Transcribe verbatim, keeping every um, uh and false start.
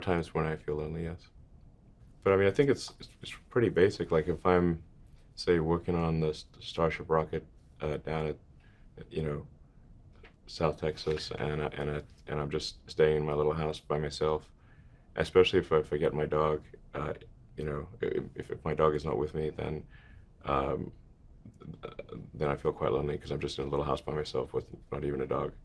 times when I feel lonely, yes. But I mean, I think it's it's, it's pretty basic. Like if I'm, say, working on the S- Starship rocket uh, down at, you know, South Texas, and I, and I, and I'm just staying in my little house by myself, especially if I forget my dog. Uh, you know, if, if my dog is not with me, then um, then I feel quite lonely because I'm just in a little house by myself with not even a dog.